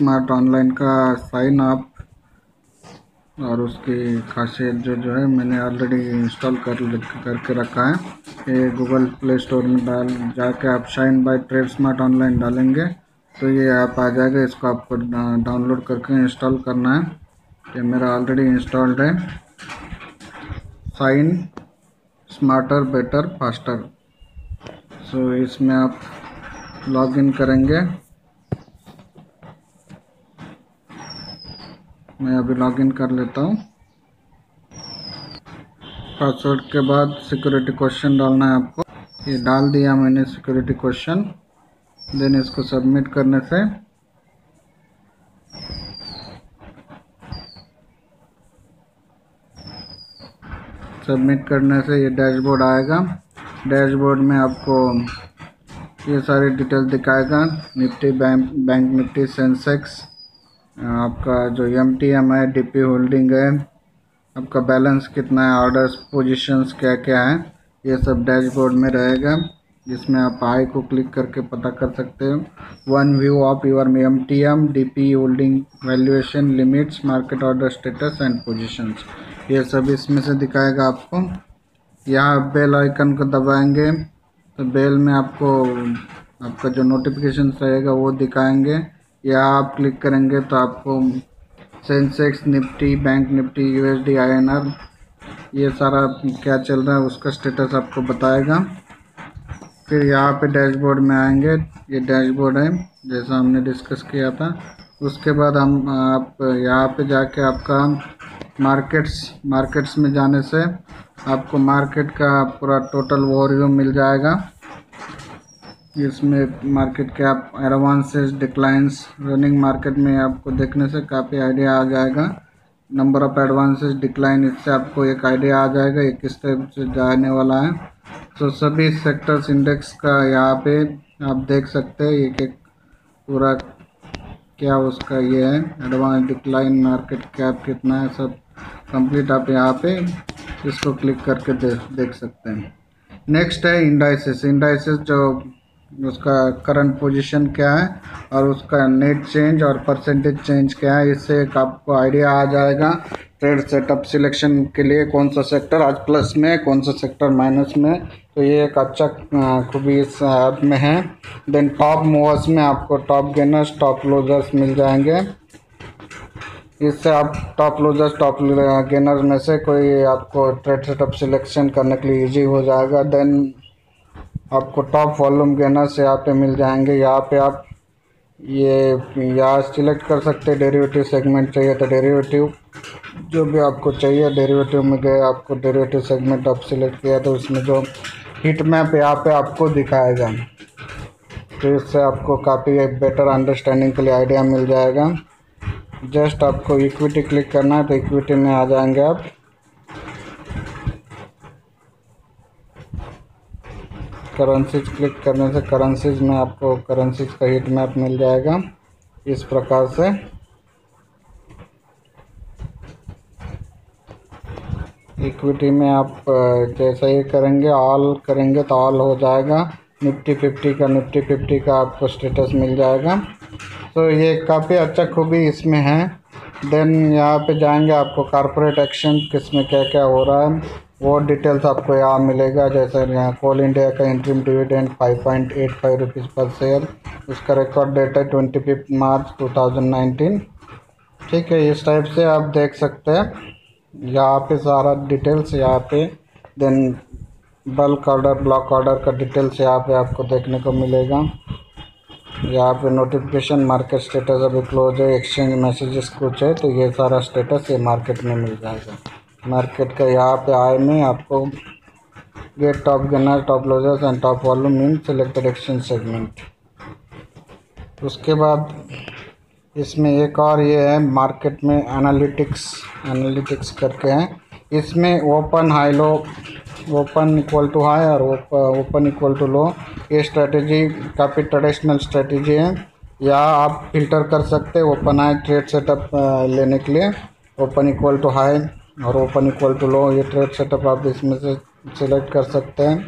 Smart online का sign up और उसकी खासियत जो है मैंने ऑलरेडी इंस्टॉल करके रखा है। ये गूगल प्ले स्टोर में जाके आप shine by trade smart online डालेंगे तो ये ऐप आ जाएगा। इसको आपको डाउनलोड करके इंस्टॉल करना है। ये मेरा ऑलरेडी इंस्टॉल्ड है, sign smarter better faster. So इसमें आप लॉगिन करेंगे। मैं अभी लॉगिन कर लेता हूँ। पासवर्ड के बाद सिक्योरिटी क्वेश्चन डालना है आपको। ये डाल दिया मैंने सिक्योरिटी क्वेश्चन। देन इसको सबमिट करने से ये डैशबोर्ड आएगा। डैशबोर्ड में आपको ये सारी डिटेल दिखाएगा। निफ्टी बैंक निफ्टी सेंसेक्स, आपका जो MTM है, DP होल्डिंग है, आपका बैलेंस कितना है, ऑर्डर्स पोजीशंस क्या क्या है, ये सब डैशबोर्ड में रहेगा। जिसमें आप आई को क्लिक करके पता कर सकते हो। One view of your MTM DP holding valuation limits market order status and positions, ये सब इसमें से दिखाएगा आपको। यहाँ बेल आइकन को दबाएंगे तो बेल में आपको आपका जो नोटिफिकेशन रहेगा वो दिखाएंगे। यहाँ आप क्लिक करेंगे तो आपको Sensex, Nifty, bank Nifty, USD, INR, ये सारा क्या चल रहा है उसका स्टेटस आपको बताएगा। फिर यहाँ पे डैशबोर्ड में आएंगे। ये डैशबोर्ड है जैसा हमने डिस्कस किया था। उसके बाद आप यहाँ पे जाके आपका मार्केट्स में जाने से आपको मार्केट का पूरा टोटल ओवरव्यू मिल जाएगा। इसमें market cap, advances, declines, running market में आपको देखने से काफ़ी आइडिया आ जाएगा। नंबर ऑफ एडवांसेस, डिक्लाइन, इससे आपको एक आइडिया आ जाएगा ये किस टाइप से जाने वाला है। तो सभी सेक्टर्स इंडेक्स का यहाँ पे आप देख सकते हैं एक एक पूरा क्या उसका ये है, एडवांस, डिक्लाइन, मार्केट कैप कितना है, सब कंप्लीट आप यहाँ पे इसको क्लिक करके देख सकते हैं। नेक्स्ट है इंडाइसेस जो उसका करंट पोजीशन क्या है और उसका नेट चेंज और परसेंटेज चेंज क्या है, इससे एक आपको आइडिया आ जाएगा ट्रेड सेटअप सिलेक्शन के लिए कौन सा सेक्टर आज प्लस में, कौन सा सेक्टर माइनस में। तो ये एक अच्छा खूबी इस ऐप में है। देन टॉप मूवर्स में आपको टॉप गेनर्स, टॉप लूजर्स मिल जाएंगे। इससे आप टॉप लूजर्स, टॉप गेनर्स में से कोई आपको ट्रेड सेटअप सिलेक्शन करने के लिए इजी हो जाएगा। देन आपको टॉप वॉल्यूम गेनर्स यहाँ पे मिल जाएंगे। यहाँ पे आप ये यहाँ सिलेक्ट कर सकते हैं। डेरिवेटिव सेगमेंट चाहिए तो डेरिवेटिव, जो भी आपको चाहिए डेरिवेटिव में गए, आपको डेरिवेटिव सेगमेंट आप सिलेक्ट किया तो उसमें जो हीट मैप यहाँ पे आपको दिखाएगा। तो इससे आपको काफ़ी एक बेटर अंडरस्टैंडिंग के लिए आइडिया मिल जाएगा। जस्ट आपको इक्विटी क्लिक करना है तो इक्विटी में आ जाएंगे आप। करेंसीज क्लिक करने से करेंसीज में आपको करेंसीज का हीट मैप मिल जाएगा इस प्रकार से। इक्विटी में आप जैसा ही करेंगे, ऑल करेंगे तो ऑल हो जाएगा। निफ्टी 50 का आपको स्टेटस मिल जाएगा। तो ये काफ़ी अच्छा खूबी इसमें है। देन यहाँ पे जाएंगे, आपको कॉर्पोरेट एक्शन किसमें क्या क्या हो रहा है वो डिटेल्स आपको यहाँ मिलेगा। जैसे यहाँ कोल इंडिया का इंटरिम डिविडेंड 5.85 रुपीज़ पर शेयर, उसका रिकॉर्ड डेट है 25 मार्च 2019। ठीक है, इस टाइप से आप देख सकते हैं यहाँ पे सारा डिटेल्स यहाँ पे। Then bulk order, block order का डिटेल्स यहाँ पे आपको देखने को मिलेगा। यहाँ पे नोटिफिकेशन, मार्केट स्टेटस अभी क्लोज है, एक्सचेंज मैसेजेस कुछ है, तो ये सारा स्टेटस ये मार्केट में मिल जाएगा। मार्केट का यहाँ पे आए में आपको get top gainer, top losers and top volume in selected exchange segment. उसके बाद इसमें एक और ये है मार्केट में एनालिटिक्स करके हैं। इसमें open high low, open equal to high और ओपन इक्वल टू लो, ये स्ट्रेटेजी काफ़ी ट्रेडिशनल स्ट्रेटेजी है। यहाँ आप फिल्टर कर सकते हैं ओपन हाई ट्रेड सेटअप लेने के लिए। ओपन इक्वल टू हाई और ओपन इक्वल टू लो, ये ट्रेड सेटअप आप इसमें से सिलेक्ट कर सकते हैं।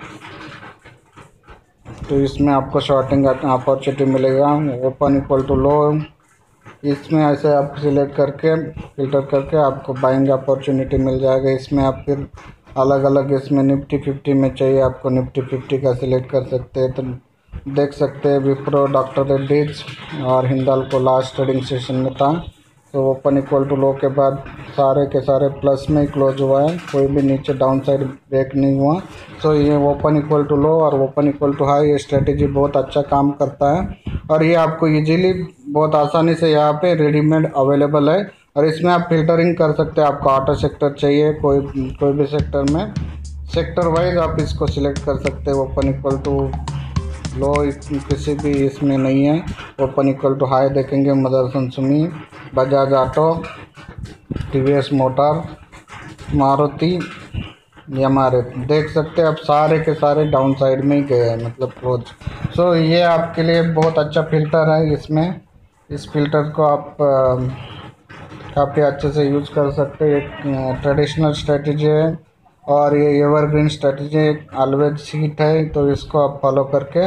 तो इसमें आपको शॉर्टिंग अपॉर्चुनिटी मिलेगा। ओपन इक्वल टू लो, इसमें ऐसे आप सिलेक्ट करके फ़िल्टर करके आपको बाइंग अपॉर्चुनिटी मिल जाएगा। इसमें आप फिर अलग अलग इसमें निफ्टी 50 में चाहिए आपको निफ्टी 50 का सिलेक्ट कर सकते हैं। तो देख सकते हैं विप्रो, डॉक्टर रेड्डीज और हिंदाल्को लास्ट ट्रेडिंग सेशन में था। तो ओपन इक्वल टू लो के बाद सारे के सारे प्लस में ही क्लोज हुआ है, कोई भी नीचे डाउन साइड ब्रेक नहीं हुआ। तो ये ओपन इक्वल टू लो और ओपन इक्वल टू हाई ये स्ट्रेटेजी बहुत अच्छा काम करता है और ये आपको इजीली बहुत आसानी से यहाँ पे रेडीमेड अवेलेबल है। और इसमें आप फिल्टरिंग कर सकते हैं, आपको ऑटो सेक्टर चाहिए कोई भी सेक्टर में, सेक्टर वाइज आप इसको सिलेक्ट कर सकते हैं। ओपन इक्वल टू लो किसी भी इसमें नहीं है। ओपन इक्वल टू हाई देखेंगे Motherson Sumi, Bajaj auto, TVS motor, Maruti, MRF देख सकते हैं। अब सारे के सारे डाउन साइड में ही गए हैं, मतलब क्लोज। सो ये आपके लिए बहुत अच्छा फ़िल्टर है। इसमें इस फिल्टर को आप काफ़ी अच्छे से यूज़ कर सकते हैं। एक ट्रेडिशनल स्ट्रेटजी है और ये एवरग्रीन स्ट्रेटजी ऑलवेज सीट है, तो इसको आप फॉलो करके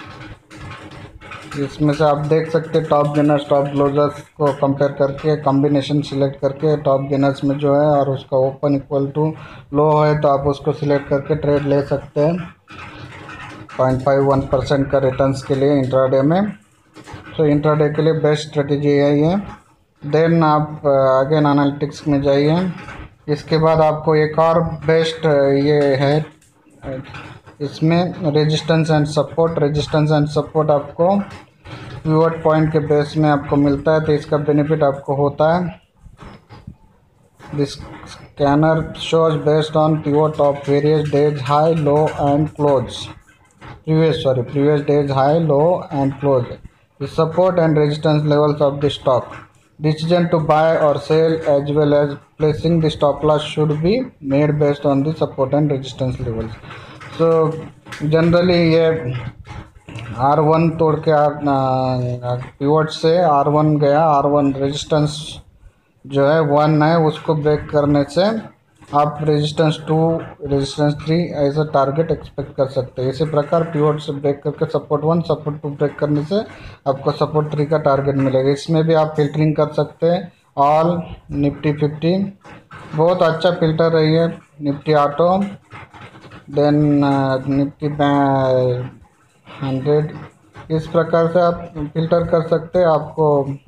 इसमें से आप देख सकते हैं टॉप गेनर्स टॉप क्लोजर्स को कंपेयर करके कॉम्बिनेशन सिलेक्ट करके टॉप गेनर्स में जो है और उसका ओपन इक्वल टू लो है तो आप उसको सिलेक्ट करके ट्रेड ले सकते हैं 0.51% का रिटर्न्स के लिए इंट्राडे में। तो इंट्राडे के लिए बेस्ट स्ट्रेटजी है ये। देन आप अगेन एनालिटिक्स में जाइए। इसके बाद आपको एक और बेस्ट ये है, इसमें रेजिस्टेंस एंड सपोर्ट आपको पिवट पॉइंट के बेस में आपको मिलता है, तो इसका बेनिफिट आपको होता है। This scanner shows based on pivot of various days high low and close previous days high low and close, the support and resistance levels of the stock. Decision to buy or sell as well as placing the stop loss should be made based on the support and resistance levels. So generally ये R1 तोड़ के pivot से R1 गया, R1 resistance जो है 1 है, उसको break करने से आप रेजिस्टेंस 2 रेजिस्टेंस 3 ऐसा टारगेट एक्सपेक्ट कर सकते हैं। इसी प्रकार पिवट से ब्रेक करके सपोर्ट 1 सपोर्ट 2 ब्रेक करने से आपको सपोर्ट 3 का टारगेट मिलेगा। इसमें भी आप फिल्टरिंग कर सकते हैं। ऑल निफ्टी 50 बहुत अच्छा फिल्टर है ये, निफ्टी ऑटो, देन निफ्टी 100, इस प्रकार से आप फिल्टर कर सकते हैं। आपको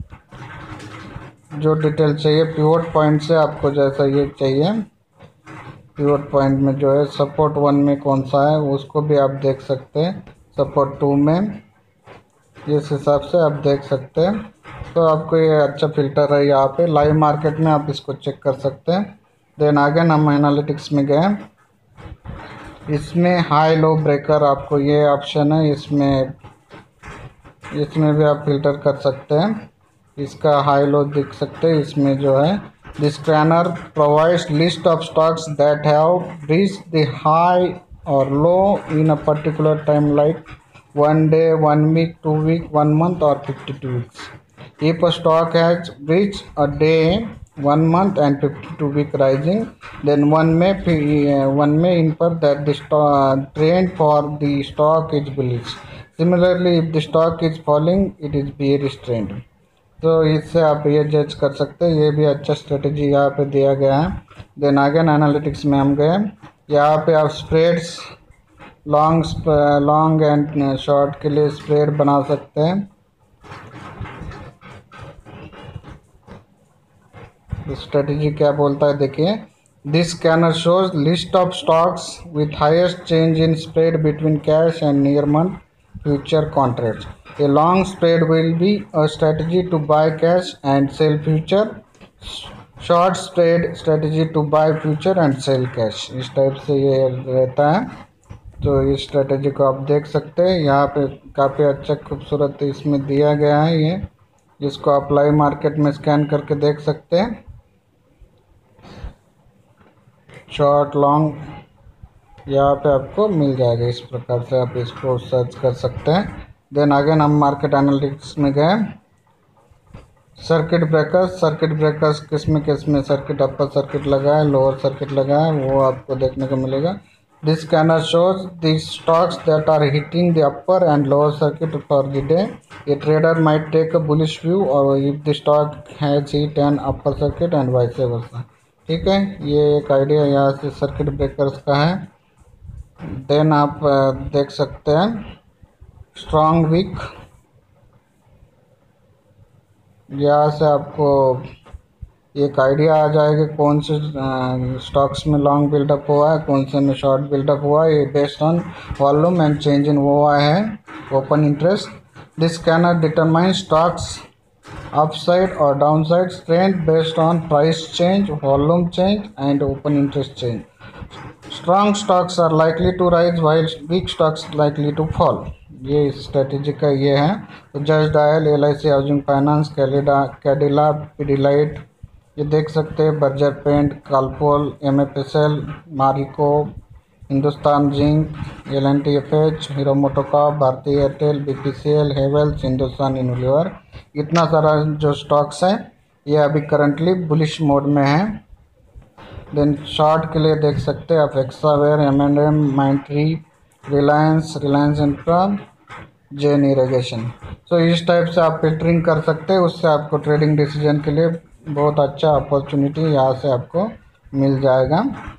जो डिटेल चाहिए पिवट पॉइंट से, आपको जैसा ये चाहिए पिवट पॉइंट में जो है सपोर्ट 1 में कौन सा है उसको भी आप देख सकते हैं, सपोर्ट 2 में, इस हिसाब से आप देख सकते हैं। तो आपको ये अच्छा फिल्टर है। यहाँ पे लाइव मार्केट में आप इसको चेक कर सकते हैं। देन आगे हम एनालिटिक्स में गए, इसमें हाई लो ब्रेकर आपको ये ऑप्शन है, इसमें भी आप फिल्टर कर सकते हैं। इसका हाई लो देख सकते हैं। इसमें जो है the scanner provides list of stocks that have reached the high or low in a particular time, like 1 day, 1 week, 2 week, 1 month or 52 weeks. If a stock has reached a day, 1 month and 52 week rising, then one may infer that the trend for the stock is bullish. Similarly, if the stock is falling, it is bearish trend. तो इससे आप ये जज कर सकते हैं। ये भी अच्छा स्ट्रेटजी यहाँ पे दिया गया है। देन आगे एनालिटिक्स में हम गए, यहाँ पे आप स्प्रेड्स लॉन्ग एंड शॉर्ट के लिए स्प्रेड बना सकते हैं। स्ट्रेटजी क्या बोलता है देखिए, this scanner shows list of stocks with highest change in spread between cash and near month future contracts. A long spread will be a strategy to buy cash and sell future. Short spread strategy to buy future and sell cash. इस type से ये रहता है। तो इस strategy को आप देख सकते हैं। यहाँ पे काफ़ी अच्छा खूबसूरत इसमें दिया गया है ये, जिसको आप लाइव मार्केट में स्कैन करके देख सकते हैं। शॉर्ट लॉन्ग यहाँ पे आपको मिल जाएगा, इस प्रकार से आप इसको सर्च कर सकते हैं। देन आगे हम मार्केट एनालिटिक्स में गए, सर्किट ब्रेकर्स किस में सर्किट अपर सर्किट लगा है, लोअर सर्किट लगा है, वो आपको देखने को मिलेगा। This scanner shows the stocks that are hitting the upper and lower circuit for the day. A trader might take a bullish view or if the stock has hit an upper circuit and vice versa. ठीक है, ये एक idea यहाँ से circuit breakers का है। Then आप देख सकते हैं स्ट्रॉन्ग वीक, यहाँ से आपको एक आइडिया आ जाएगा कौन से स्टॉक्स में लॉन्ग बिल्डअप हुआ है, कौन से में शॉर्ट बिल्डअप हुआ है। ये based on volume and change in OI है, open interest. This scanner determine stocks upside और downside trend based on price change, volume change and open interest change. Strong stocks are likely to rise while weak stocks likely to fall. ये strategy का ये है। तो Just Dial, LIC housing finance, Cadila, Pidilite, ये देख सकते हैं Berger paint, Colpal, MFSL, Marico, Hindustan zinc, LNTFH, hero MotoCorp, Bharti Airtel, BPCL, Havells, Hindustan Unilever. इतना सारा जो स्टॉक्स है ये अभी करंटली बुलिश मोड में है। देन शॉर्ट के लिए देख सकते हैं आप एक्सावेयर, M&M, Mindtree, Reliance infra, Jain irrigation. So इस टाइप से आप फिल्टरिंग कर सकते हैं, उससे आपको ट्रेडिंग डिसीजन के लिए बहुत अच्छा अपॉर्चुनिटी यहाँ से आपको मिल जाएगा।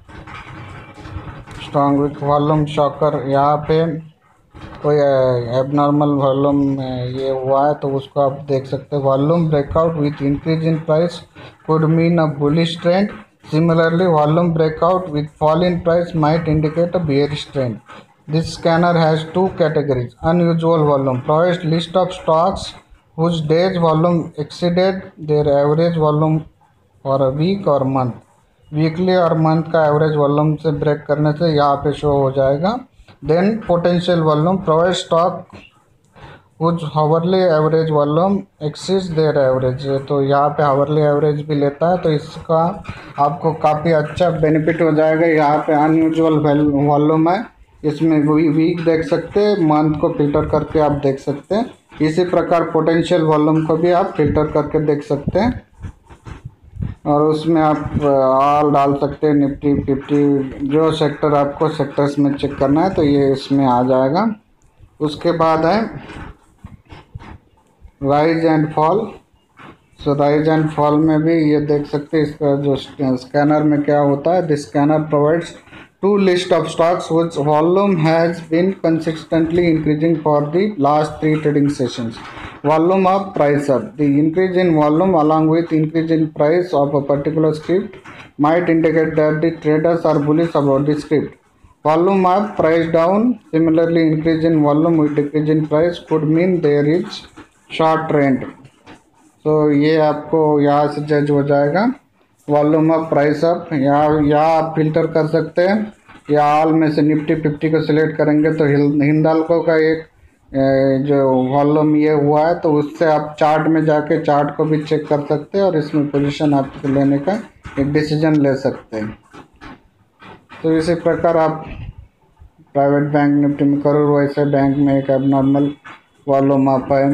स्ट्रॉन्ग विक वॉल्यूम शॉकर, यहाँ पे कोई एबनॉर्मल वॉल्यूम ये हुआ है तो उसको आप देख सकते हैं। Volume breakout with increase in price could mean a bullish trend. Similarly, volume breakout with fall in price might indicate a bearish trend. This scanner has two categories. Unusual volume provides list of stocks whose day's volume exceeded their average volume for a week or month. Weekly और month का average volume से break करने से यहाँ पे show हो जाएगा। Then potential volume provide stock कुछ hourly average volume exceeds their average. तो यहाँ पे हावरली एवरेज भी लेता है, तो इसका आपको काफ़ी अच्छा बेनिफिट हो जाएगा। यहाँ पे अनयूजुअल वॉल्यूम है, इसमें वीक देख सकते हैं, मंथ को फिल्टर करके आप देख सकते हैं। इसी प्रकार पोटेंशियल वॉल्यूम को भी आप फिल्टर करके देख सकते हैं और उसमें आप ऑल डाल सकते हैं, निफ्टी 50, जो सेक्टर आपको सेक्टर्स में चेक करना है तो ये इसमें आ जाएगा। उसके बाद है rise and fall. So rise and fall में भी ये देख सकते हैं इसका जो स्कैनर में क्या होता है। This scanner provides to list of stocks which volume has been consistently increasing for the last 3 trading sessions. Volume up, price up. The increase in volume along with increase in price of a particular script might indicate that the traders are bullish about the script. Volume up, price down. Similarly, increase in volume with decrease in price could mean there is short trend. So ये आपको यहाँ से जज हो जाएगा। Volume up, price up, यहाँ आप filter कर सकते हैं। या ऑल में से निफ्टी 50 को सिलेक्ट करेंगे तो हिंदाल्को का एक जो वॉल्यूम ये हुआ है तो उससे आप चार्ट में जाके चार्ट को भी चेक कर सकते हैं और इसमें पोजीशन आपको लेने का एक डिसीजन ले सकते हैं। तो इसी प्रकार आप प्राइवेट बैंक निफ्टी में करोड़ वैसे बैंक में एक एबनॉर्मल वॉल्यूम अप है।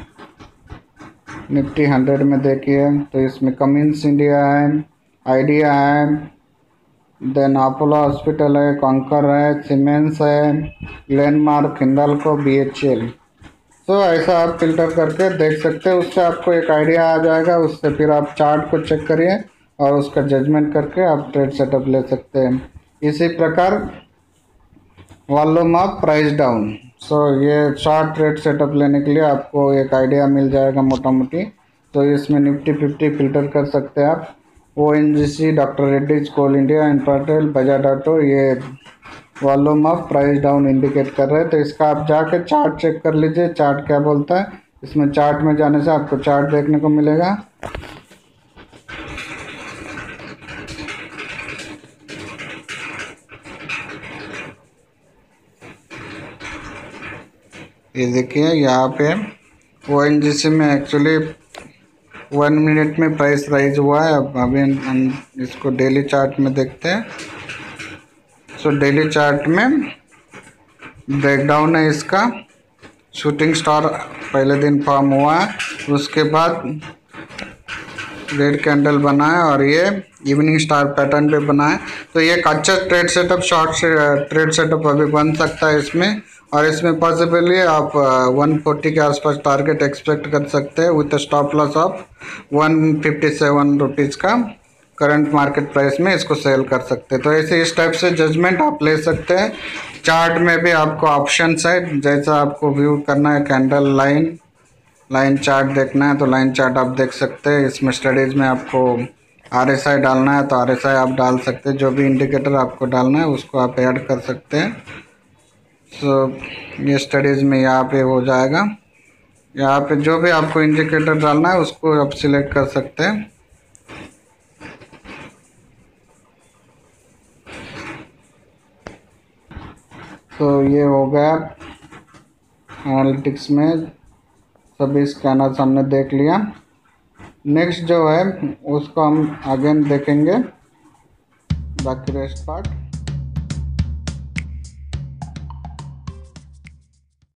निफ्टी 100 में देखिए तो इसमें कमिंस इंडिया है, आइडिया है, देन अपोलो हॉस्पिटल है, कॉन्कर है, सीमेंस है, लैंडमार्क, हिंदाल्को, BHL। तो ऐसा आप फिल्टर करके देख सकते हैं, उससे आपको एक आइडिया आ जाएगा। उससे फिर आप चार्ट को चेक करिए और उसका जजमेंट करके आप ट्रेड सेटअप ले सकते हैं। इसी प्रकार volume up, price down. So ये शॉर्ट ट्रेड सेटअप लेने के लिए आपको एक आइडिया मिल जाएगा मोटा मोटी। तो इसमें निफ्टी 50 फिल्टर कर सकते हैं आप। ONGC, doctor Reddy's, Coal India, Infotel, Bajaj auto, ये volume up, price down indicate कर रहे हैं। तो इसका आप जाके चार्ट चेक कर लीजिए, चार्ट क्या बोलता है। इसमें चार्ट में जाने से आपको चार्ट देखने को मिलेगा। ये देखिए यहाँ पे ONGC में एक्चुअली 1 मिनट में प्राइस राइज हुआ है। अब अभी हम इसको डेली चार्ट में देखते हैं। सो डेली चार्ट में ब्रेकडाउन है इसका। शूटिंग स्टार पहले दिन फॉर्म हुआ है, उसके बाद रेड कैंडल बना है और ये इवनिंग स्टार पैटर्न पे बना है। तो ये एक अच्छा ट्रेड सेटअप, शॉर्ट से ट्रेड सेटअप अभी बन सकता है इसमें। और इसमें पॉसिबली आप 140 के आसपास टारगेट एक्सपेक्ट कर सकते हैं with stop loss of 157 rupees का करंट मार्केट प्राइस में इसको सेल कर सकते हैं। तो ऐसे इस टाइप से जजमेंट आप ले सकते हैं। चार्ट में भी आपको ऑप्शंस है, जैसा आपको व्यू करना है, कैंडल लाइन चार्ट देखना है तो लाइन चार्ट आप देख सकते हैं। इसमें स्टडीज़ में आपको RSI डालना है तो RSI आप डाल सकते हैं। जो भी इंडिकेटर आपको डालना है उसको आप ऐड कर सकते हैं। सो ये स्टडीज़ में यहाँ पे हो जाएगा। यहाँ पे जो भी आपको इंडिकेटर डालना है उसको आप सिलेक्ट कर सकते हैं। तो ये हो गया एनालिटिक्स में सभी स्कैनर्स हमने देख लिया। नेक्स्ट जो है उसको हम अगेन देखेंगे, बाकी रेस्ट पार्ट।